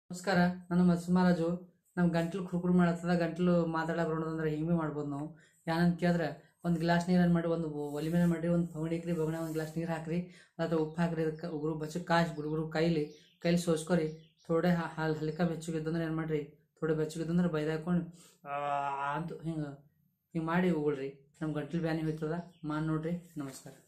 ನಮಸ್ಕಾರ. ನಾನು ಸುಮಾರಾಜು. ನಮ್ಮ ಗಂಟ್ಲು ಕುರ್ಕುರು ಮಾಡತ್ತದ, ಗಂಟ್ಲು ಮಾತಾಡಕ್ಕೆ ಬರೋದಂದ್ರೆ ಹಿಂಗೆ ಮಾಡ್ಬೋದು ನಾವು. ಏನಂತ ಕೇಳಿದ್ರೆ, ಒಂದು ಗ್ಲಾಸ್ ನೀರನ್ನು ಮಾಡಿ, ಒಂದು ಒಲಿ ಮೇಲೆ ಮಾಡಿ, ಒಂದು ಬಗಣಿ ಇಕ್ರಿ, ಬಗಣ ಒಂದು ಗ್ಲಾಸ್ ನೀರು ಹಾಕ್ರಿ, ಅಥವಾ ಉಪ್ಪು ಹಾಕ್ರಿ. ಅದಕ್ಕೆ ಉಗುರು ಬಚ್ಚ ಕಾಶ್ ಗುಡುಗುರು ಕೈಲಿ ಸೋಸ್ಕೊರಿ. ಥೋಡೆ ಹಾಲು ಹಲ್ಕ ಬೆಚ್ಚಗಿದ್ದಂದ್ರೆ ಏನು ಮಾಡಿರಿ, ಥೋಡೆ ಬೆಚ್ಚಗಿದ್ದಂದ್ರೆ ಬೈದಾಕೊಂಡು ಅಂತ ಹಿಂಗೆ ಮಾಡಿ ಉಗುಳ್ರಿ. ನಮ್ಮ ಗಂಟ್ಲು ಬ್ಯಾನಿ ಹೋಯ್ತದ. ಮಾಡಿ ನೋಡ್ರಿ. ನಮಸ್ಕಾರ.